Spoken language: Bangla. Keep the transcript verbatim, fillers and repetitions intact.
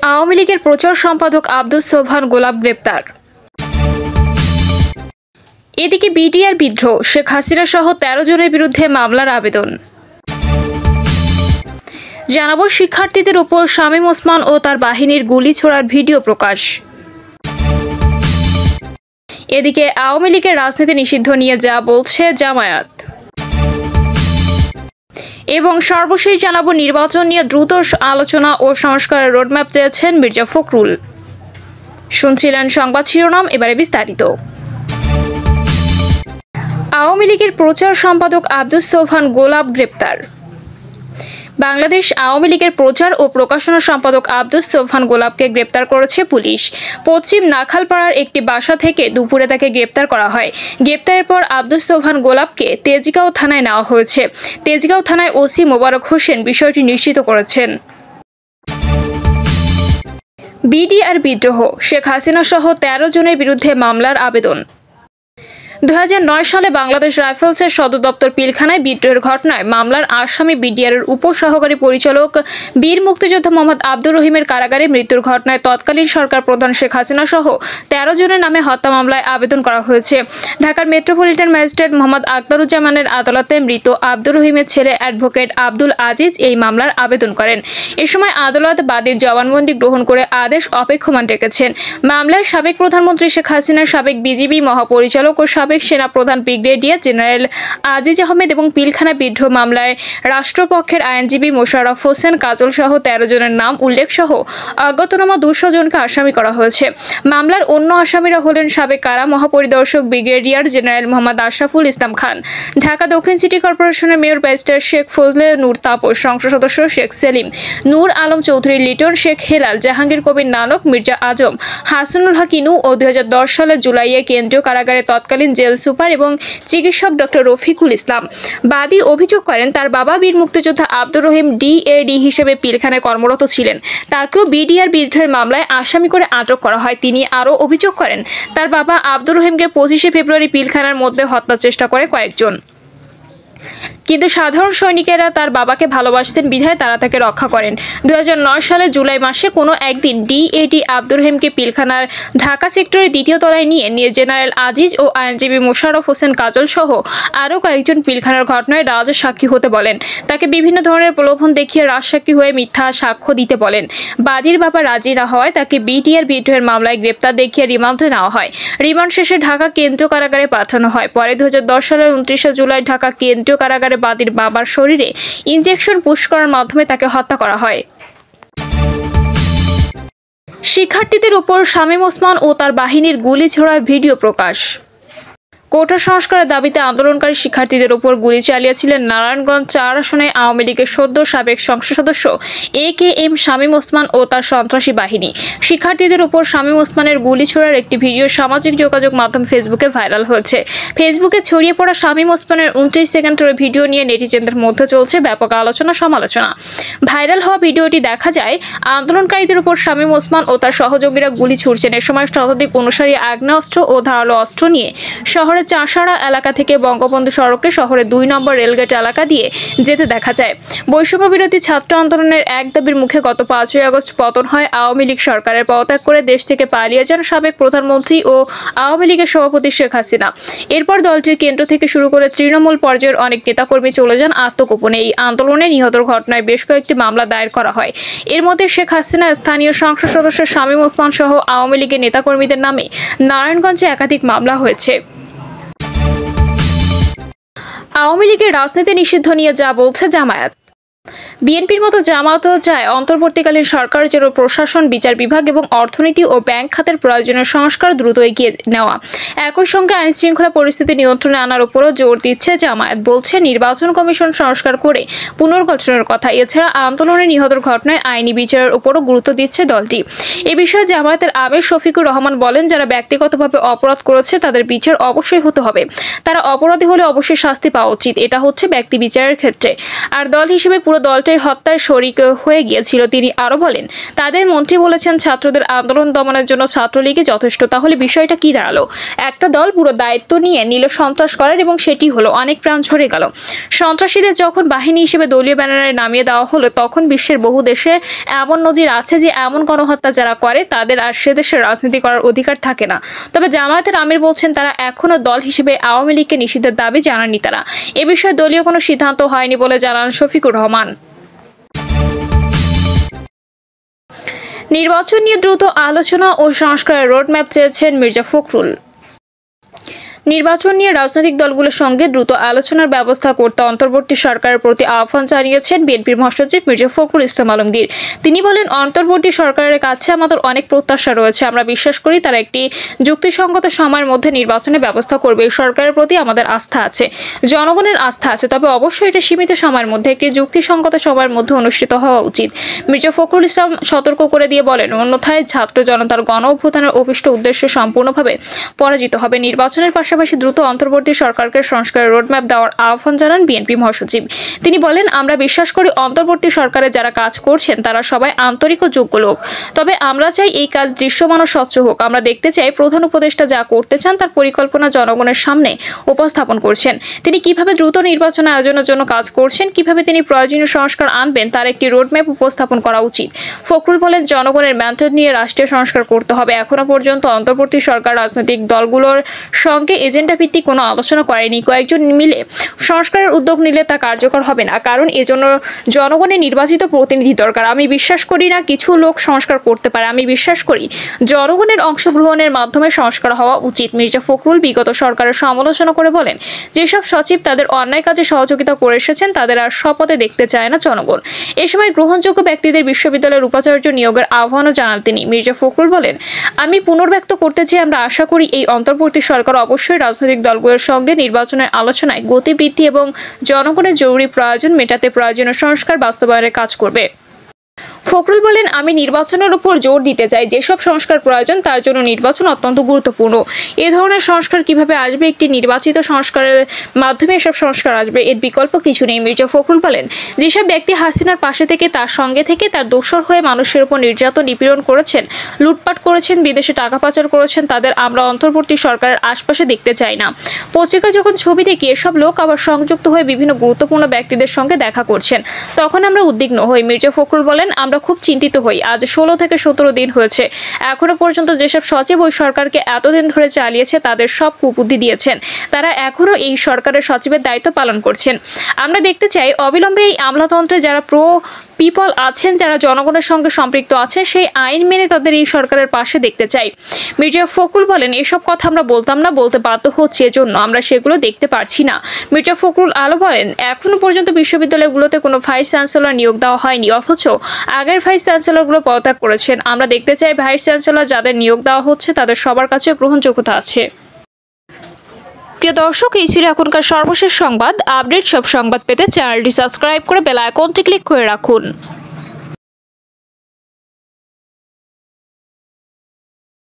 আওয়ামী লীগের প্রচার সম্পাদক আব্দুস সোবহান গোলাপ গ্রেপ্তার। এদিকে বিডিআর বিদ্রোহ, শেখ হাসিনা সহ তেরো জনের বিরুদ্ধে মামলার আবেদন। জানাবো শিক্ষার্থীদের উপর শামীম ওসমান ও তার বাহিনীর গুলি ছোড়ার ভিডিও প্রকাশ। এদিকে আওয়ামী লীগের রাজনীতি নিষিদ্ধ নিয়ে যা বলছে জামায়াত। এবং সর্বশেষ জানাবো নির্বাচন নিয়ে দ্রুত আলোচনা ও সংস্কারের রোডম্যাপ চেয়েছেন মির্জা ফখরুল। শুনছিলেন সংবাদ শিরোনাম, এবারে বিস্তারিত। আওয়ামী লীগের প্রচার সম্পাদক আব্দুস সোবহান গোলাপ গ্রেপ্তার। বাংলাদেশ আওয়ামী লীগের প্রচার ও প্রকাশনা সম্পাদক আব্দুস সোবহান গোলাপকে গ্রেপ্তার করেছে পুলিশ। পশ্চিম নাখালপাড়ার একটি বাসা থেকে দুপুরে তাকে গ্রেপ্তার করা হয়। গ্রেপ্তারের পর আব্দুস সোবহান গোলাপকে তেজগাঁও থানায় নেওয়া হয়েছে। তেজগাঁও থানায় ওসি মোবারক হোসেন বিষয়টি নিশ্চিত করেছেন। বিডিআর বিদ্রোহ, শেখ হাসিনা সহ তেরো জনের বিরুদ্ধে মামলার আবেদন। দুই হাজার নয় সালে বাংলাদেশ রাইফেলসের সদর দপ্তর পিলখানায় বিদ্রোহের ঘটনায় মামলার আসামি বিডিআরের উপসহকারী পরিচালক বীর মুক্তিযোদ্ধা মোহাম্মদ আব্দুর রহিমের কারাগারে মৃত্যুর ঘটনায় তৎকালীন সরকার প্রধান শেখ হাসিনা সহ তেরো জনের নামে হত্যা মামলায় আবেদন করা হয়েছে। ঢাকার মেট্রোপলিটন ম্যাজিস্ট্রেট মোহাম্মদ আখতারুজ্জামানের আদালতে মৃত আব্দুর রহিমের ছেলে অ্যাডভোকেট আব্দুল আজিজ এই মামলার আবেদন করেন। এ সময় আদালত বাদীর জবানবন্দি গ্রহণ করে আদেশ অপেক্ষমান রেখেছেন। মামলায় সাবেক প্রধানমন্ত্রী শেখ হাসিনার সাবেক বিজিবি মহাপরিচালক ও সাবেক সেনা প্রধান ব্রিগেডিয়ার জেনারেল আজিজ আহমেদ এবং পিলখানা বিদ্রোহ মামলায় রাষ্ট্রপক্ষের আইনজীবী মোশাররফ হোসেন কাজল সহ তেরো জনের নাম উল্লেখ সহ অজ্ঞাতনামা দুশো জনকে আসামি করা হয়েছে। মামলার অন্য আসামিরা হলেন সাবেক কারা মহাপরিদর্শক ব্রিগেডিয়ার জেনারেল মোহাম্মদ আশরাফুল ইসলাম খান, ঢাকা দক্ষিণ সিটি কর্পোরেশনের মেয়র ব্যারিস্টার শেখ ফজলে নূর তাপস, সংসদ সদস্য শেখ সেলিম, নূর আলম চৌধুরী লিটন, শেখ হেলাল, জাহাঙ্গীর কবির নানক, মির্জা আজম, হাসানুল হক ইনু ও দুই হাজার দশ সালের জুলাইয়ে কেন্দ্রীয় কারাগারে তৎকালীন জেল সুপার এবং চিকিৎসক ডক্টর রফিকুল ইসলাম। বাদী অভিযোগ করেন তার বাবা বীর মুক্তিযোদ্ধা আব্দুর রহিম ডিএডি হিসেবে পিলখানায় কর্মরত ছিলেন। তাকেও বিডিআর বিদ্রোহের মামলায় আসামি করে আটক করা হয়। তিনি আরও অভিযোগ করেন তার বাবা আব্দুর রহিমকে পঁচিশে ফেব্রুয়ারি পিলখানার মধ্যে হত্যার চেষ্টা করে কয়েকজন, কিন্তু সাধারণ সৈনিকেরা তার বাবাকে ভালোবাসতেন বিধায় তারা তাকে রক্ষা করেন। দুই হাজার নয় সালের জুলাই মাসে কোনো একদিন ডিএডি আব্দুর রহিমকে পিলখানার ঢাকা সেক্টরের দ্বিতীয় তলায় নিয়ে নিয়ে জেনারেল আজিজ ও আইনজীবী মোশাররফ হোসেন কাজল সহ আরও কয়েকজন পিলখানার ঘটনায় রাজসাক্ষী হতে বলেন। তাকে বিভিন্ন ধরনের প্রলোভন দেখিয়ে রাজসাক্ষী হয়ে মিথ্যা সাক্ষ্য দিতে বলেন। বাদীর বাবা রাজি না হওয়ায় তাকে বিডিআর বিদ্রোহের মামলায় গ্রেপ্তার দেখিয়ে রিমান্ডে নেওয়া হয়। রিমান্ড শেষে ঢাকা কেন্দ্রীয় কারাগারে পাঠানো হয়। পরে দুই হাজার দশ সালের উনত্রিশে জুলাই ঢাকা কেন্দ্রীয় কারাগারে বাদীর বাবার শরীরে ইনজেকশন পুশ করার মাধ্যমে তাকে হত্যা করা হয়। শিক্ষার্থীদের উপর শামীম ওসমান ও তার বাহিনীর গুলি ছোড়ার ভিডিও প্রকাশ। কোটা সংস্কারের দাবিতে আন্দোলনকারী শিক্ষার্থীদের উপর গুলি চালিয়েছিলেন নারায়ণগঞ্জ চার আসনে আওয়ামী লীগের সদ্য সাবেক সংসদ সদস্য A K M Shamim Osman ও তার সন্ত্রাসী বাহিনী। শিক্ষার্থীদের উপর শামীম ওসমানের গুলি ছোড়ার একটি ভিডিও সামাজিক যোগাযোগ মাধ্যম ফেসবুকে ভাইরাল হয়েছে। ফেসবুকে ছড়িয়ে পড়া শামীম ওসমানের উনত্রিশ সেকেন্ডের ভিডিও নিয়ে নেটিজেনদের মধ্যে চলছে ব্যাপক আলোচনা সমালোচনা। ভাইরাল হওয়া ভিডিওটি দেখা যায় আন্দোলনকারীদের উপর শামীম ওসমান ও তার সহযোগীরা গুলি ছুড়ছেন। এ সময় শতাধিক অনুসারী আগ্নেয়াস্ত্র ও ধারালো অস্ত্র নিয়ে শহরে চাষাড়া এলাকা থেকে বঙ্গবন্ধু সড়কে শহরে দুই নম্বর রেলগেট এলাকা দিয়ে যেতে দেখা যায়। বৈষম্য বিরোধী ছাত্র আন্দোলনের এক দাবির মুখে গত পাঁচই আগস্ট পতন হয় আওয়ামী লীগ সরকারের। পদত্যাগ করে দেশ থেকে পালিয়ে যান সাবেক প্রধানমন্ত্রী ও আওয়ামী লীগের সভাপতি শেখ হাসিনা। এরপর দলটির কেন্দ্র থেকে শুরু করে তৃণমূল পর্যায়ের অনেক নেতাকর্মী চলে যান আত্মগোপনে। এই আন্দোলনে নিহতর ঘটনায় বেশ কয়েকটি মামলা দায়ের করা হয়। এর মধ্যে শেখ হাসিনা, স্থানীয় সংসদ সদস্য শামীম ওসমান সহ আওয়ামী লীগের নেতাকর্মীদের নামে নারায়ণগঞ্জে একাধিক মামলা হয়েছে। আওয়ামী লীগের রাজনীতি নিষিদ্ধ নিয়ে যা বলছে জামায়াত। বিএনপির মতো জামায়াতও চায় অন্তর্বর্তীকালীন সরকার যেন প্রশাসন, বিচার বিভাগ এবং অর্থনীতি ও ব্যাংক খাতের প্রয়োজনীয় সংস্কার দ্রুত এগিয়ে নেওয়া। একই সঙ্গে আইন শৃঙ্খলা পরিস্থিতি নিয়ন্ত্রণে আনার উপরও জোর দিচ্ছে জামায়াত। বলছে নির্বাচন কমিশন সংস্কার করে পুনর্গঠনের কথা। এছাড়া আন্দোলনে নিহতর ঘটনায় আইনি বিচারের উপরও গুরুত্ব দিচ্ছে দলটি। এ বিষয়ে জামায়াতের আমির শফিকুর রহমান বলেন, যারা ব্যক্তিগতভাবে অপরাধ করেছে তাদের বিচার অবশ্যই হতে হবে। তারা অপরাধী হলে অবশ্যই শাস্তি পাওয়া উচিত। এটা হচ্ছে ব্যক্তি বিচারের ক্ষেত্রে। আর দল হিসেবে পুরো দলটা মন্ত্রী হত্যায় শরিক হয়ে গিয়েছিল। তিনি আরো বলেন, তাদের মন্ত্রী বলেছেন ছাত্রদের আন্দোলন দমনের জন্য ছাত্রলীগই যথেষ্ট। তাহলে বিষয়টা কি দাঁড়ালো? একটা দল পুরো দায়িত্ব নিয়ে নিল সন্ত্রাস করার এবং সেটি হলো অনেক প্রাণ ঝরে গেল। সন্ত্রাসীদের যখন বাহিনী হিসেবে দলীয় ব্যানারে নামিয়ে দেওয়া হলো তখন বিশ্বের বহু দেশে এমন নজির আছে যে এমন গণহত্যা যারা করে তাদের আর সে দেশের রাজনীতি করার অধিকার থাকে না। তবে জামায়াতের আমির বলছেন তারা এখনো দল হিসেবে আওয়ামী লীগকে নিষিদ্ধের দাবি জানাননি তারা। এ বিষয়ে দলীয় কোনো সিদ্ধান্ত হয়নি বলে জানান শফিকুর রহমান। নির্বাচন নিয়ে দ্রুত আলোচনা ও সংস্কারের রোডম্যাপ চেয়েছেন মির্জা ফখরুল। নির্বাচন নিয়ে রাজনৈতিক দলগুলোর সঙ্গে দ্রুত আলোচনার ব্যবস্থা করতে অন্তর্বর্তী সরকারের প্রতি আহ্বান জানিয়েছেন বিএনপির মহাসচিব মির্জা ফখরুল ইসলাম আলমগীর। তিনি বলেন, অন্তর্বর্তী সরকারের কাছে আমাদের অনেক প্রত্যাশা রয়েছে। আমরা বিশ্বাস করি তারা একটি যুক্তিসঙ্গত সময়ের মধ্যে নির্বাচনের ব্যবস্থা করবে। সরকারের প্রতি আমাদের আস্থা আছে, জনগণের আস্থা আছে, তবে অবশ্যই এটা সীমিত সময়ের মধ্যে একটি যুক্তিসঙ্গত সময়ের মধ্যে অনুষ্ঠিত হওয়া উচিত। মির্জা ফখরুল ইসলাম সতর্ক করে দিয়ে বলেন, অন্যথায় ছাত্র জনতার গণ অভ্যুত্থানের অভিষ্ট উদ্দেশ্য সম্পূর্ণভাবে পরাজিত হবে। নির্বাচনের পাশাপাশি দ্রুত অন্তর্বর্তী সরকারকে সংস্কারের রোডম্যাপ দেওয়ার আহ্বান জানান বিএনপি মহাসচিব। তিনি বলেন, আমরা বিশ্বাস করি অন্তর্বর্তী সরকারে যারা কাজ করছেন তারা সবাই আন্তরিক ও যোগ্য লোক। তবে আমরা চাই এই কাজ দৃশ্যমান ও স্বচ্ছ হোক। আমরা দেখতে চাই প্রধান উপদেষ্টা যা করতে চান তার পরিকল্পনা জনগণের সামনে উপস্থাপন করছেন। তিনি কিভাবে দ্রুত নির্বাচন আয়োজনের জন্য কাজ করছেন, কিভাবে তিনি প্রয়োজনীয় সংস্কার আনবেন তার একটি রোডম্যাপ উপস্থাপন করা উচিত। ফখরুল বলেন, জনগণের ম্যান্ডেট নিয়ে রাষ্ট্রীয় সংস্কার করতে হবে। এখনো পর্যন্ত অন্তর্বর্তী সরকার রাজনৈতিক দলগুলোর সঙ্গে এজেন্ডা ভিত্তিক কোনো আলোচনা করেনি। কয়েকজন মিলে সংস্কারের উদ্যোগ নিলে তা কার্যকর হবে না, কারণ এজন্য জনগণের নির্বাচিত প্রতিনিধি দরকার। আমি বিশ্বাস করি না কিছু লোক সংস্কার করতে পারে। আমি বিশ্বাস করি জনগণের অংশগ্রহণের মাধ্যমে সংস্কার হওয়া উচিত। মির্জা ফখরুল বিগত সরকারের সমালোচনা করে বলেন, যেসব সচিব তাদের অন্যায় কাজে সহযোগিতা করে এসেছেন তাদের আর শপথে দেখতে চায় না জনগণ। এ সময় গ্রহণযোগ্য ব্যক্তিদের বিশ্ববিদ্যালয়ের উপাচার্য নিয়োগের আহ্বানও জানান তিনি। মির্জা ফখরুল বলেন, আমি পুনর্ব্যক্ত করতে চাই, আমরা আশা করি এই অন্তর্বর্তী সরকার অবশ্যই রাজনৈতিক দলগুলোর সঙ্গে নির্বাচনের আলোচনায় গতি বৃদ্ধি এবং জনগণের জরুরি প্রয়োজন মেটাতে প্রয়োজনীয় সংস্কার বাস্তবায়নের কাজ করবে। ফখরুল বলেন, আমি নির্বাচনের উপর জোর দিতে চাই। যেসব সংস্কার প্রয়োজন তার জন্য নির্বাচন অত্যন্ত গুরুত্বপূর্ণ। এ ধরনের সংস্কার কিভাবে আসবে? একটি নির্বাচিত সংস্কারের মাধ্যমে এসব সংস্কার আসবে, এর বিকল্প কিছু নেই। মির্জা ফখরুল বলেন, যেসব ব্যক্তি হাসিনার পাশে থেকে তার সঙ্গে থেকে তার দোসর হয়ে মানুষের উপর নির্যাতন নিপীড়ন করেছেন, লুটপাট করেছেন, বিদেশে টাকা পাচার করেছেন, তাদের আমরা অন্তর্বর্তী সরকারের আশপাশে দেখতে চাই না। পত্রিকা যখন ছবি দেখি এসব লোক আবার সংযুক্ত হয়ে বিভিন্ন গুরুত্বপূর্ণ ব্যক্তিদের সঙ্গে দেখা করছেন, তখন আমরা উদ্বিগ্ন হই। মির্জা ফখরুল বলেন, আমরা খুব চিন্তিত হই। আজ ষোলো থেকে সতেরো দিন হয়েছে, এখনো পর্যন্ত যেসব সচিব ওই সরকারকে এতদিন ধরে চালিয়েছে তাদের সব কুবুদ্ধি দিয়েছেন, তারা এখনো এই সরকারের সচিবের দায়িত্ব পালন করছেন। আমরা দেখতে চাই অবিলম্বে এই আমলাতন্ত্রে যারা প্রো পিপল আছেন, যারা জনগণের সঙ্গে সম্পৃক্ত আছেন, সেই আইন মেনে তাদের এই সরকারের পাশে দেখতে চাই। মির্জা ফখরুল বলেন, এসব কথা আমরা বলতাম না, বলতে বাধ্য হচ্ছে, এজন্য আমরা সেগুলো দেখতে পারছি না। মির্জা ফখরুল আলো বলেন, এখনো পর্যন্ত বিশ্ববিদ্যালয়গুলোতে কোনো ভাইস চ্যান্সেলর নিয়োগ দেওয়া হয়নি, অথচ আগের ভাইস চ্যান্সেলরগুলো পদত্যাগ করেছেন। আমরা দেখতে চাই ভাইস চ্যান্সেলর যাদের নিয়োগ দেওয়া হচ্ছে তাদের সবার কাছে গ্রহণযোগ্যতা আছে। প্রিয় দর্শক, এই ছিল এখনকার সর্বশেষ সংবাদ। আপডেট সব সংবাদ পেতে চ্যানেলটি সাবস্ক্রাইব করে বেল আইকনটি ক্লিক করে রাখুন।